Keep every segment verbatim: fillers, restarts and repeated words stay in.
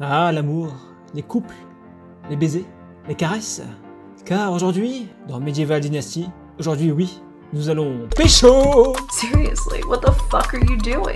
Ah, l'amour, les couples, les baisers, les caresses. Car aujourd'hui, dans Medieval Dynasty, aujourd'hui oui, nous allons pécho. Seriously, what the fuck are you doing?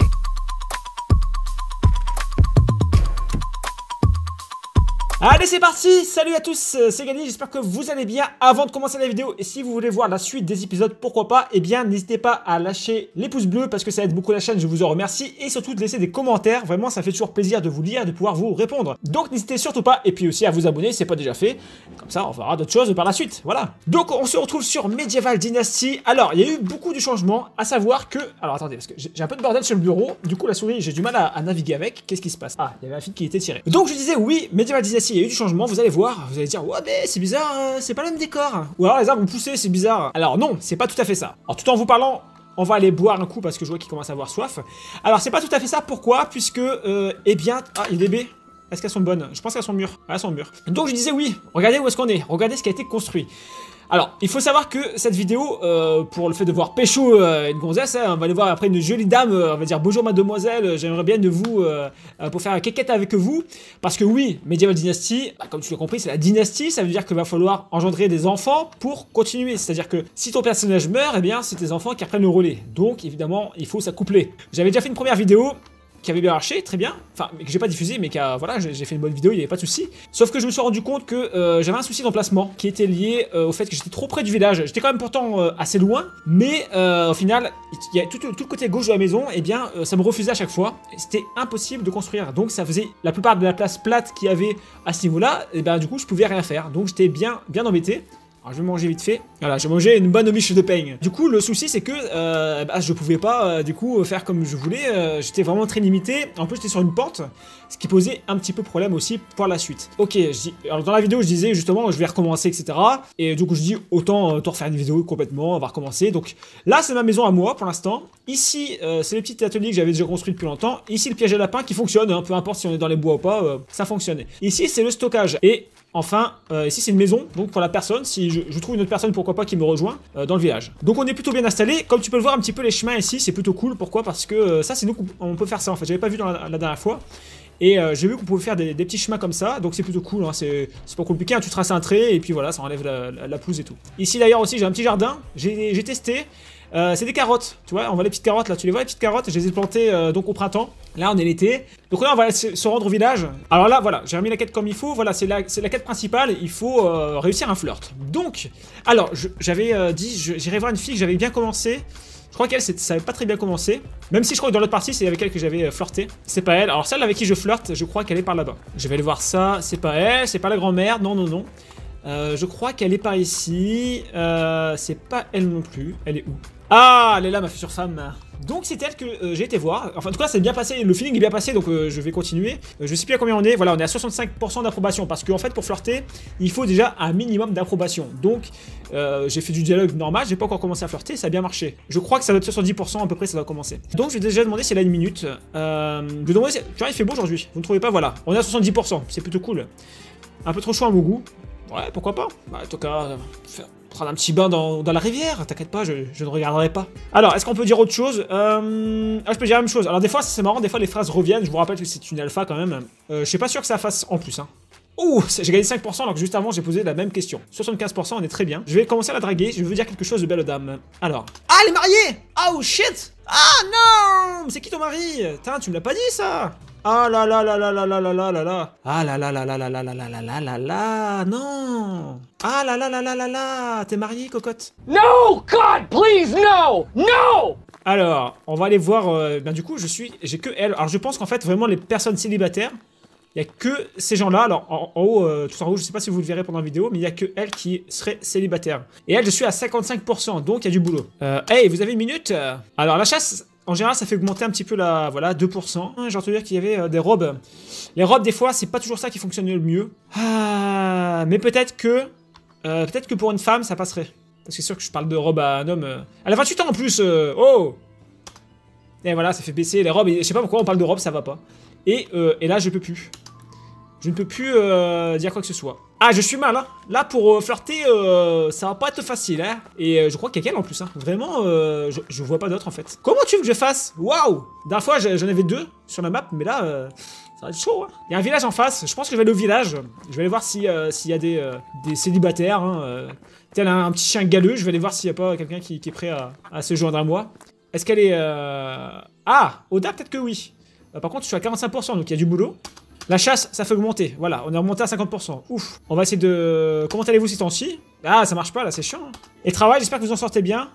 Allez, c'est parti. Salut à tous, c'est Gany, j'espère que vous allez bien. Avant de commencer la vidéo, et si vous voulez voir la suite des épisodes, pourquoi pas, eh bien n'hésitez pas à lâcher les pouces bleus parce que ça aide beaucoup la chaîne, je vous en remercie. Et surtout de laisser des commentaires, vraiment ça fait toujours plaisir de vous lire et de pouvoir vous répondre. Donc n'hésitez surtout pas, et puis aussi à vous abonner si c'est pas déjà fait. Comme ça on verra d'autres choses par la suite, voilà. Donc on se retrouve sur Medieval Dynasty. Alors il y a eu beaucoup de changements, à savoir que... Alors attendez, parce que j'ai un peu de bordel sur le bureau, du coup la souris j'ai du mal à, à naviguer avec. Qu'est-ce qui se passe? Ah, il y avait un fil qui était tiré. Donc je disais oui, Medieval Dynasty, il y a eu du changement, vous allez voir, vous allez dire ouais mais c'est bizarre, euh, c'est pas le même décor. Ou alors les arbres vont pousser, c'est bizarre. Alors non, c'est pas tout à fait ça. Alors tout en vous parlant, on va aller boire un coup parce que je vois qu'il commence à avoir soif. Alors c'est pas tout à fait ça, pourquoi? Puisque, euh, eh bien... Ah, il y a des baies. Est-ce qu'elles sont bonnes? Je pense qu'elles sont mûres. Ah, elles sont mûres. Donc je disais oui, regardez où est-ce qu'on est, regardez ce qui a été construit. Alors, il faut savoir que cette vidéo, euh, pour le fait de voir pécho euh, une gonzesse, hein, on va aller voir après une jolie dame, euh, on va dire bonjour mademoiselle, j'aimerais bien de vous, euh, euh, pour faire un quéquette avec vous, parce que oui, Medieval Dynasty, bah, comme tu l'as compris, c'est la dynastie, ça veut dire qu'il va falloir engendrer des enfants pour continuer, c'est-à-dire que si ton personnage meurt, eh bien c'est tes enfants qui reprennent le relais, donc évidemment, il faut s'accoupler. J'avais déjà fait une première vidéo, qui avait bien marché, très bien, enfin que j'ai pas diffusé mais qui a, voilà, j'ai fait une bonne vidéo, il n'y avait pas de souci. Sauf que je me suis rendu compte que euh, j'avais un souci d'emplacement qui était lié euh, au fait que j'étais trop près du village. J'étais quand même pourtant euh, assez loin, mais euh, au final, il y a tout, tout le côté gauche de la maison, et eh bien euh, ça me refusait à chaque fois. C'était impossible de construire, donc ça faisait la plupart de la place plate qu'il y avait à ce niveau-là, et ben du coup je pouvais rien faire, donc j'étais bien, bien embêté. Alors je vais manger vite fait. Voilà, j'ai mangé une bonne miche de pain. Du coup, le souci c'est que euh, bah, je pouvais pas euh, du coup faire comme je voulais. Euh, j'étais vraiment très limité. En plus, j'étais sur une pente, ce qui posait un petit peu problème aussi pour la suite. Ok, je dis, alors dans la vidéo, je disais justement, je vais recommencer, et cetera. Et du coup, je dis autant, autant refaire une vidéo complètement. On va recommencer. Donc là, c'est ma maison à moi pour l'instant. Ici, euh, c'est le petit atelier que j'avais déjà construit depuis longtemps. Ici, le piège à lapin qui fonctionne. Hein, peu importe si on est dans les bois ou pas, euh, ça fonctionne. Ici, c'est le stockage. Et enfin, euh, ici c'est une maison, donc pour la personne, si je, je trouve une autre personne, pourquoi pas, qui me rejoint euh, dans le village. Donc on est plutôt bien installé, comme tu peux le voir un petit peu les chemins ici, c'est plutôt cool, pourquoi? Parce que euh, ça c'est nous qu'on peut faire ça en fait, j'avais pas vu dans la, la dernière fois. Et euh, j'ai vu qu'on pouvait faire des, des petits chemins comme ça, donc c'est plutôt cool, hein, c'est pas compliqué, hein, tu traces un trait et puis voilà, ça enlève la, la, la pelouse et tout. Ici d'ailleurs aussi j'ai un petit jardin, j'ai testé, euh, c'est des carottes, tu vois, on voit les petites carottes là, tu les vois les petites carottes, je les ai plantées euh, donc au printemps, là on est l'été, donc là on va se, se rendre au village. Alors là voilà, j'ai remis la quête comme il faut, voilà c'est la, la quête principale, il faut euh, réussir un flirt. Donc, alors j'avais euh, dit, j'irai voir une fille que j'avais bien commencé. Je crois qu'elle, ça n'avait pas très bien commencé. Même si je crois que dans l'autre partie, c'est avec elle que j'avais flirté. C'est pas elle. Alors celle avec qui je flirte, je crois qu'elle est par là-bas. Je vais aller voir ça. C'est pas elle, c'est pas la grand-mère. Non, non, non. Euh, je crois qu'elle est par ici. Euh, c'est pas elle non plus. Elle est où? Ah, elle est là, ma future femme. Donc c'est elle que euh, j'ai été voir. Enfin en tout cas c'est bien passé, le feeling est bien passé, donc euh, je vais continuer. Euh, je sais plus à combien on est, voilà on est à soixante-cinq pour cent d'approbation. Parce qu'en fait pour flirter, il faut déjà un minimum d'approbation. Donc euh, j'ai fait du dialogue normal, j'ai pas encore commencé à flirter, ça a bien marché. Je crois que ça doit être soixante-dix pour cent à peu près, ça doit commencer. Donc je vais déjà demander si elle a une minute. Euh, je vais demander si... Tu vois il fait beau aujourd'hui, vous ne trouvez pas? Voilà, on est à soixante-dix pour cent, c'est plutôt cool. Un peu trop chaud à mon goût. Ouais pourquoi pas. Bah en tout cas... Euh, faire... prendre un petit bain dans, dans la rivière, t'inquiète pas, je, je ne regarderai pas. Alors, est-ce qu'on peut dire autre chose? euh... Ah, je peux dire la même chose. Alors, des fois, c'est marrant, des fois, les phrases reviennent. Je vous rappelle que c'est une alpha quand même. Euh, je suis pas sûr que ça fasse en plus. Hein. Ouh, j'ai gagné cinq pour cent alors que juste avant, j'ai posé la même question. soixante-quinze pour cent, on est très bien. Je vais commencer à la draguer. Je veux dire quelque chose de belle dame. Alors. Ah, elle est mariée! Oh shit! Ah non! C'est qui ton mari? Tain, tu me l'as pas dit ça! Ah là là là là là là là là là là. Ah là là là là là là là là là là là là. Non. Ah là là là là là là. T'es mariée, cocotte? No, God, please, no, no. Alors, on va aller voir. Euh, ben du coup, je suis, j'ai que elle. Alors, je pense qu'en fait, vraiment, les personnes célibataires, il y a que ces gens-là. Alors, en, en haut, euh, tout en haut, je sais pas si vous le verrez pendant la vidéo, mais il y a que elle qui serait célibataire. Et elle, je suis à cinquante-cinq pour cent, donc il y a du boulot. Euh, hey, vous avez une minute? Alors, la chasse. En général, ça fait augmenter un petit peu la... Voilà, deux pour cent. J'ai entendu dire qu'il y avait euh, des robes. Les robes, des fois, c'est pas toujours ça qui fonctionne le mieux. Ah, mais peut-être que... Euh, peut-être que pour une femme, ça passerait. Parce que c'est sûr que je parle de robe à un homme... Euh... Elle a vingt-huit ans en plus euh... Oh. Et voilà, ça fait baisser les robes. Et je sais pas pourquoi on parle de robe, ça va pas. Et, euh, et là, je peux plus. Je ne peux plus euh, dire quoi que ce soit. Ah, je suis mal, hein. Là, pour euh, flirter, euh, ça va pas être facile, hein. Et euh, je crois qu'il y a qu'elle en plus, hein. Vraiment, euh, je, je vois pas d'autre, en fait. Comment tu veux que je fasse? Waouh! Dernière fois, j'en avais deux sur la map, mais là, euh, ça Ça va être chaud, hein. Il y a un village en face. Je pense que je vais aller au village. Je vais aller voir si, euh, s'il y a des, euh, des célibataires. Hein, euh, tel un, un petit chien galeux. Je vais aller voir s'il n'y a pas quelqu'un qui, qui est prêt à, à se joindre à moi. Est-ce qu'elle est... Euh... Ah, Oda, peut-être que oui. Euh, par contre, je suis à quarante-cinq pour cent, donc il y a du boulot. La chasse, ça fait augmenter. Voilà, on est remonté à cinquante pour cent. Ouf. On va essayer de... Comment allez-vous ces temps-ci? Ah, ça marche pas, là, c'est chiant. Hein. Et travail, j'espère que vous en sortez bien.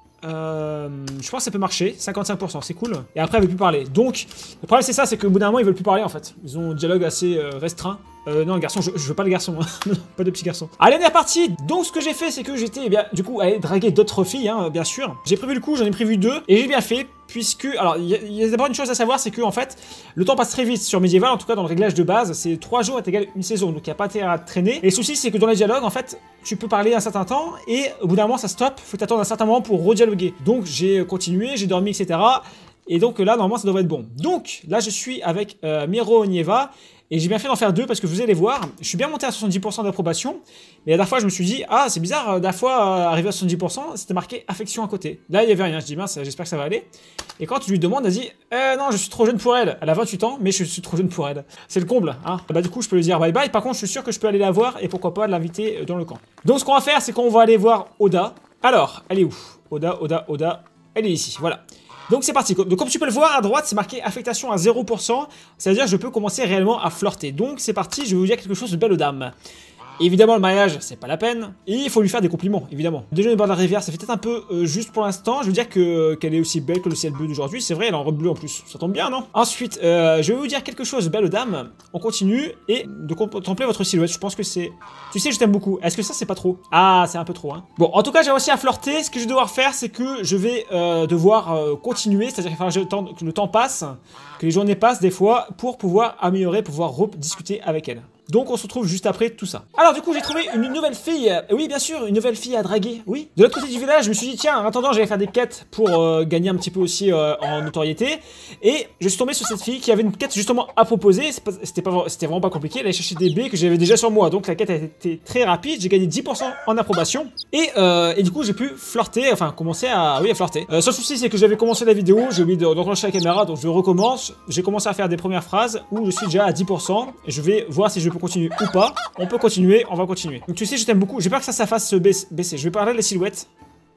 Euh, je pense que ça peut marcher, cinquante-cinq pour cent, c'est cool. Et après, ils veulent plus parler. Donc, le problème, c'est ça, c'est qu'au bout d'un moment, ils veulent plus parler en fait. Ils ont un dialogue assez euh, restreint. Euh, non, le garçon, je, je veux pas le garçon, hein. Pas de petit garçon. Allez, on est reparti. Donc, ce que j'ai fait, c'est que j'étais, eh bien, du coup, allé draguer d'autres filles, hein, bien sûr. J'ai prévu le coup, j'en ai prévu deux, et j'ai bien fait, puisque, alors, il y, y a d'abord une chose à savoir, c'est que, en fait, le temps passe très vite sur Medieval, en tout cas dans le réglage de base, c'est trois jours est égal une saison, donc il n'y a pas intérêt à traîner. Et le souci, c'est que dans les dialogues, en fait, tu peux parler un certain temps, et au bout d'un moment, ça stoppe, faut t'attendre un certain moment pour redialoguer. Donc, j'ai continué, j'ai dormi, et cetera. Et donc là, normalement, ça devrait être bon. Donc, là, je suis avec euh, Miro Nieva. Et j'ai bien fait d'en faire deux parce que vous allez voir, je suis bien monté à soixante-dix pour cent d'approbation. Mais la dernière fois, je me suis dit, ah, c'est bizarre, la dernière fois, euh, arrivé à soixante-dix pour cent, c'était marqué affection à côté. Là, il n'y avait rien. Je dis, mince, j'espère que ça va aller. Et quand tu lui demandes, elle dit, eh non, je suis trop jeune pour elle. Elle a vingt-huit ans, mais je suis trop jeune pour elle. C'est le comble, hein. Bah, du coup, je peux lui dire bye bye. Par contre, je suis sûr que je peux aller la voir et pourquoi pas l'inviter dans le camp. Donc, ce qu'on va faire, c'est qu'on va aller voir Oda. Alors, elle est où? Oda, Oda, Oda. Elle est ici, voilà. Donc c'est parti. Donc comme tu peux le voir à droite, c'est marqué affectation à zéro pour cent. C'est-à-dire que je peux commencer réellement à flirter. Donc c'est parti, je vais vous dire quelque chose de belle aux dames. Évidemment, le mariage, c'est pas la peine. Et il faut lui faire des compliments, évidemment. Déjà, au bord de la rivière, ça fait peut-être un peu euh, juste pour l'instant. Je veux dire que qu'elle est aussi belle que le ciel bleu d'aujourd'hui. C'est vrai, elle est en robe bleue en plus. Ça tombe bien, non? Ensuite, euh, je vais vous dire quelque chose de belle aux dames. On continue et de contempler votre silhouette. Je pense que c'est... Tu sais, je t'aime beaucoup. Est-ce que ça, c'est pas trop? Ah, c'est un peu trop, hein. Bon, en tout cas, j'ai réussi à flirter. Ce que je vais devoir faire, c'est que je vais euh, devoir euh, continuer. C'est-à-dire qu'il va falloir que le temps passe, que les journées passent des fois, pour pouvoir améliorer, pouvoir rediscuter avec elle. Donc on se retrouve juste après tout ça. Alors du coup j'ai trouvé une nouvelle fille, oui bien sûr, une nouvelle fille à draguer, oui. De l'autre côté du village, je me suis dit tiens, en attendant j'allais faire des quêtes pour euh, gagner un petit peu aussi euh, en notoriété. Et je suis tombé sur cette fille qui avait une quête justement à proposer, c'était pas, c'était vraiment pas compliqué, elle allait chercher des baies que j'avais déjà sur moi. Donc la quête a été très rapide, j'ai gagné dix pour cent en approbation. Et, euh, et du coup j'ai pu flirter, enfin commencer à, oui, à flirter. Euh, seul souci c'est que j'avais commencé la vidéo, j'ai oublié d'enclencher la caméra, donc je recommence. J'ai commencé à faire des premières phrases où je suis déjà à dix pour cent. Et je vais voir si je peux continuer ou pas. On peut continuer, on va continuer. Donc tu sais, je t'aime beaucoup. J'ai peur que ça, ça fasse se baisser. Je vais parler de la silhouette.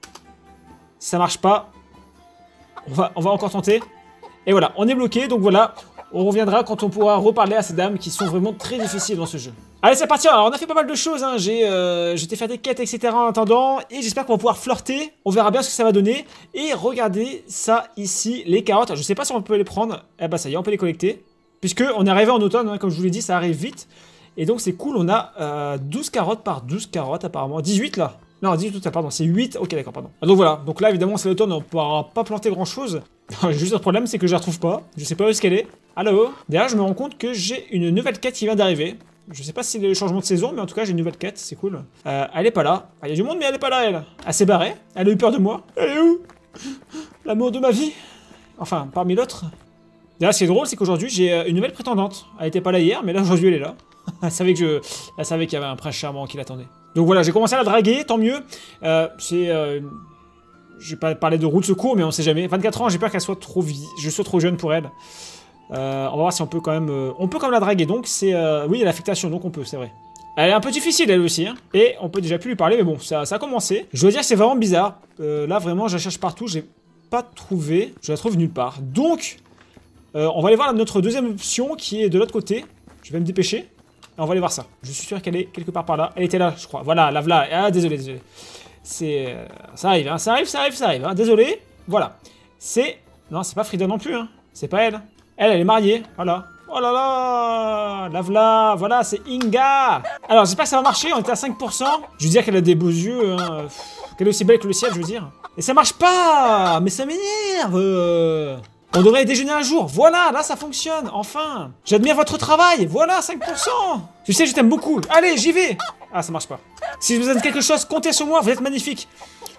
Si ça marche pas, on va, on va encore tenter. Et voilà, on est bloqué. Donc voilà, on reviendra quand on pourra reparler à ces dames qui sont vraiment très difficiles dans ce jeu. Allez, c'est parti. Alors on a fait pas mal de choses. Hein. J'ai euh, j'étais fait des quêtes, et cetera en attendant. Et j'espère qu'on va pouvoir flirter. On verra bien ce que ça va donner. Et regardez ça ici, les carottes. Je sais pas si on peut les prendre. Eh bah ça y est, on peut les collecter. Puisque on est arrivé en automne, hein, comme je vous l'ai dit, ça arrive vite. Et donc c'est cool, on a euh, douze carottes par douze carottes apparemment. dix-huit là. Non, dix-huit, pardon, c'est huit. Ok, d'accord, pardon. Donc voilà, donc là évidemment c'est l'automne, on ne pourra pas planter grand chose. Juste un problème, c'est que je la retrouve pas. Je sais pas où est-ce qu'elle est. Allô? D'ailleurs, je me rends compte que j'ai une nouvelle quête qui vient d'arriver. Je sais pas si c'est le changement de saison, mais en tout cas j'ai une nouvelle quête, c'est cool. Euh, elle est pas là. Il y a du monde, mais elle est pas là, elle. Elle s'est barrée. Elle a eu peur de moi. Elle est où? L'amour de ma vie. Enfin, parmi l'autre. D'ailleurs, ce qui est drôle, c'est qu'aujourd'hui j'ai une nouvelle prétendante. Elle était pas là hier, mais là aujourd'hui elle est là. Elle savait que je, elle savait qu'il y avait un prince charmant qui l'attendait. Donc voilà, j'ai commencé à la draguer, tant mieux. Euh, c'est, euh, je vais pas parler de roue de secours, mais on sait jamais. vingt-quatre ans, j'ai peur qu'elle soit trop vie, je sois trop jeune pour elle. Euh, on va voir si on peut quand même, euh, on peut quand même la draguer. Donc c'est, euh, oui, l'affectation, donc on peut, c'est vrai. Elle est un peu difficile elle aussi, hein. Et on peut déjà plus lui parler, mais bon, ça, ça a commencé. Je dois dire que c'est vraiment bizarre. Euh, là vraiment, je la cherche partout, j'ai pas trouvé, je la trouve nulle part. Donc, euh, on va aller voir notre deuxième option qui est de l'autre côté. Je vais me dépêcher. On va aller voir ça. Je suis sûr qu'elle est quelque part par là. Elle était là, je crois. Voilà, la voilà. Ah, désolé, désolé. C'est... Euh, ça arrive, hein. Ça arrive, ça arrive, ça arrive. Hein. Désolé. Voilà. C'est... Non, c'est pas Frida non plus, hein. C'est pas elle. Elle, elle est mariée. Voilà. Oh là là. La voilà. Voilà, c'est Inga. Alors, j'espère que ça va marcher. On était à cinq pour cent. Je veux dire qu'elle a des beaux yeux. Hein. Qu'elle est aussi belle que le ciel, je veux dire. Et ça marche pas. Mais ça m'énerve. Euh... On devrait déjeuner un jour, voilà, là ça fonctionne, enfin. J'admire votre travail, voilà, cinq pour cent. Tu sais, je t'aime beaucoup, allez, j'y vais. Ah, ça marche pas. Si vous avez quelque chose, comptez sur moi, vous êtes magnifique.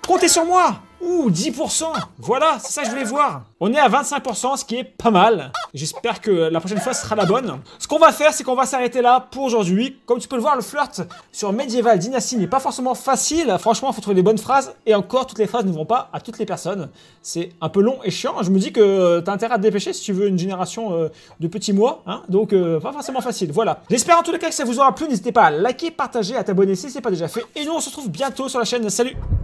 Comptez sur moi. Ouh, dix pour cent. Voilà, c'est ça que je voulais voir. On est à vingt-cinq pour cent, ce qui est pas mal. J'espère que la prochaine fois sera la bonne. Ce qu'on va faire, c'est qu'on va s'arrêter là pour aujourd'hui. Comme tu peux le voir, le flirt sur Medieval Dynasty n'est pas forcément facile. Franchement, il faut trouver les bonnes phrases. Et encore, toutes les phrases ne vont pas à toutes les personnes. C'est un peu long et chiant. Je me dis que t'as intérêt à te dépêcher si tu veux une génération euh, de petits mois. Hein. Donc, euh, pas forcément facile. Voilà. J'espère en tous les cas que ça vous aura plu. N'hésitez pas à liker, partager, à t'abonner si ce n'est pas déjà fait. Et nous, on se retrouve bientôt sur la chaîne. Salut!